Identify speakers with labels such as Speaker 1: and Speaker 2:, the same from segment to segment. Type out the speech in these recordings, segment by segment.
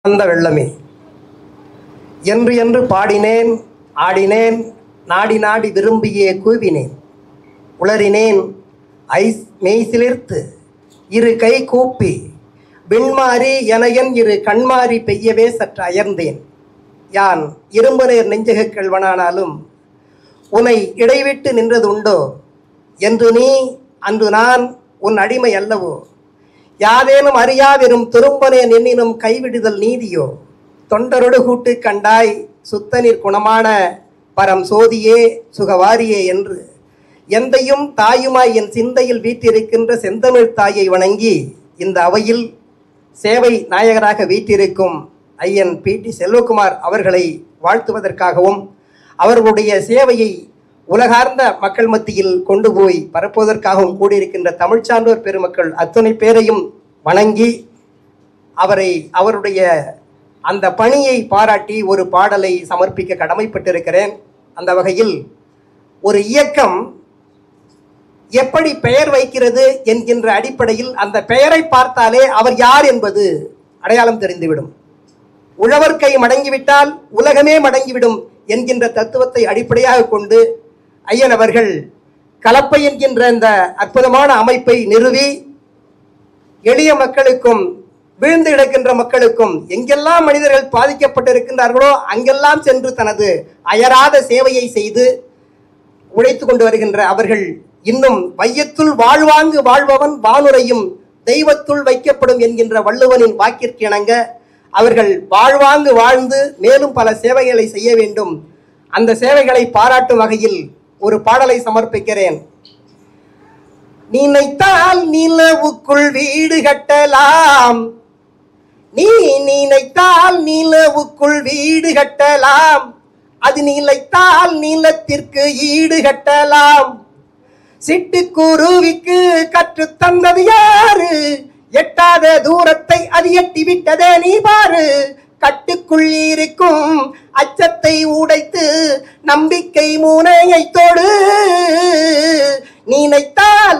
Speaker 1: அந்த வெள்ளமே என்று என்று பாடினேன், ஆடினேன், நாடி நாடி விரும்பியே கூவினேன், உளறினேன் மெய்சிலிர்த்து இரு கை கூப்பி விண்மாறி எனையன் இரு கண்மாறி பெய்யவே சற்று அயர்ந்தேன். யான் இரும்பு நேர் நெஞ்சக கெழ்வனானாலும் உன்னை இடைவிட்டு நின்றது உண்டோ? என்று நீ அன்று நான் உன் அடிமை அல்லவோ? யாதேனும் அறியாவிரும் துரும்பனேன் எண்ணினும் கைவிடுதல் நீதியோ? தொண்டரொடு கூட்டு கண்டாய் சுத்தநீர் குணமான பரம் சோதியே சுகவாரியே என்று எந்தையும் தாயுமாய் என் சிந்தையில் வீற்றிருக்கின்ற செந்தமிழ் தாயை வணங்கி இந்த அவையில் சேவை நாயகராக வீற்றிருக்கும் ஐயன் பி.டி. செல்வகுமார் அவர்களை வாழ்த்துவதற்காகவும் அவர்களுடைய சேவையை உலகார்ந்த மக்கள் மத்தியில் கொண்டு போய் பரப்புவதற்காகவும் கூடியிருக்கின்ற தமிழ் சான்றோர் பெருமக்கள் அத்தனை பேரையும் வணங்கி அவருடைய அந்த பணியை பாராட்டி ஒரு பாடலை சமர்ப்பிக்க கடமைப்பட்டிருக்கிறேன். அந்த வகையில் ஒரு இயக்கம் எப்படி பெயர் வைக்கிறது என்கின்ற அடிப்படையில் அந்த பெயரை பார்த்தாலே அவர் யார் என்பது அடையாளம் தெரிந்துவிடும். உழவர் கை மடங்கிவிட்டால் உலகமே மடங்கிவிடும் என்கின்ற தத்துவத்தை அடிப்படையாக கொண்டு ஐயன் அவர்கள் கலப்பை என்கின்ற இந்த அற்புதமான அமைப்பை நிறுவி எளிய மக்களுக்கும் வீழ்ந்து கிடக்கின்ற மக்களுக்கும் எங்கெல்லாம் மனிதர்கள் பாதிக்கப்பட்டிருக்கின்றார்களோ அங்கெல்லாம் சென்று தனது அயராத சேவையை செய்து உழைத்து கொண்டு வருகின்ற அவர்கள் இன்னும் வையத்துள் வாழ்வாங்கு வாழ்பவன் வானுரையும் தெய்வத்துள் வைக்கப்படும் என்கின்ற வள்ளுவனின் வாக்கிற்கு இணங்க அவர்கள் வாழ்வாங்கு வாழ்ந்து மேலும் பல சேவைகளை செய்ய வேண்டும். அந்த சேவைகளை பாராட்டும் வகையில் ஒரு பாடலை சமர்ப்பிக்கிறேன். நினைத்தால் நிலவுக்குள் வீடு கட்டலாம், நீ நினைத்தால் நிலவுக்குள் வீடு கட்டலாம், அது நிலைத்தால் நிலத்திற்கு ஈடு கட்டலாம். சிட்டுக்குருவிக்கு கற்று தந்தது யாரு? எட்டாத தூரத்தை அது எட்டி விட்டதே நீ பாரு. கட்டுக்குள் இருக்கும் அச்சத்தை உடைத்து நம்பிக்கை முனையை தொடு. நினைத்தால்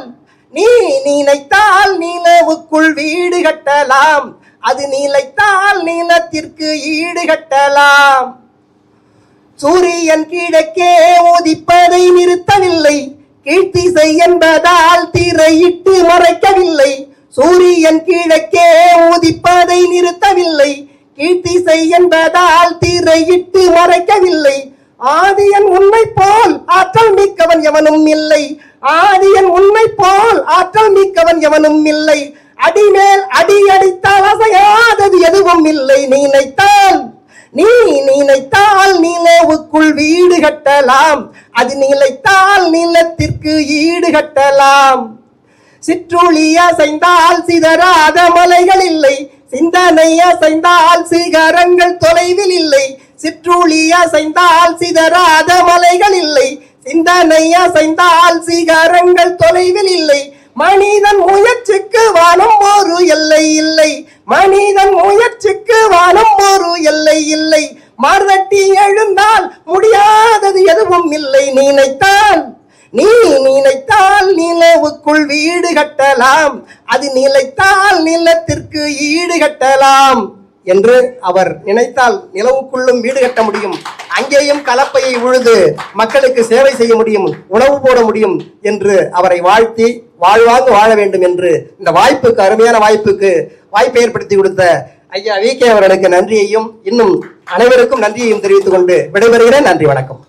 Speaker 1: நிலவுக்குள் வீடு கட்டலாம், அது நிலைத்தால் நிலத்திற்கு ஈடு கட்டலாம். சூரியன் கிழக்கே உதிப்பதை நிறுத்தவில்லை, கீழ்த்திசை என்பதால் திரையிட்டு மறைக்கவில்லை. சூரியன் கிழக்கே உதிப்பதை நிறுத்தவில்லை, கீழ்த்திசை என்பதால் திரையிட்டு மறைக்கவில்லை. ஆதியன் உன்னை போல் ஆற்றல் மிக்கவன் எவனும் இல்லை, ஆதியன் உன்னை போல் ஆற்றல் மிக்கவன் எவனும் இல்லை. அடிமேல் அடி அடித்தால் அசையாதது எதுவும் இல்லை. நினைத்தால் நிலவுக்குள் வீடு கட்டலாம், அது நிலைத்தால் நிலத்திற்கு ஈடு கட்டலாம். சிற்றுளி அசைந்தால் சிதறாத மலைகள் இல்லை, சிந்தனை அசைந்தால் சிகரங்கள் தொலைவில் இல்லை. சிற்றுளி அசைந்தால் சிதறாத மலைகள் இல்லை, சிந்தனை அசைந்தால் சிகரங்கள் தொலைவில் இல்லை. மனிதன் முயற்சிக்கு வானம் ஒரு எல்லை இல்லை, மனிதன் முயற்சிக்கு வானம் ஒரு எல்லை இல்லை. மறுதட்டி எழுந்தால் முடியாதது எதுவும் இல்லை. நினைத்தால் நிலவுக்குள் வீடு கட்டலாம், அது நிலைத்தால் நிலத்திற்கு ஈடு கட்டலாம் என்று அவர் நினைத்தால் நிலவுக்குள்ளும் வீடு கட்ட முடியும், அங்கேயும் கலப்பையை உழுது மக்களுக்கு சேவை செய்ய முடியும், உணவு போட முடியும் என்று அவரை வாழ்த்தி வாழ்வாங்கு வாழ வேண்டும் என்று இந்த வாய்ப்புக்கு அருமையான வாய்ப்பை ஏற்படுத்தி கொடுத்த ஐயா வி.கே. அவர்களுக்கு நன்றியையும் இன்னும் அனைவருக்கும் நன்றியையும் தெரிவித்துக் கொண்டு விடைபெறுகிறேன். நன்றி, வணக்கம்.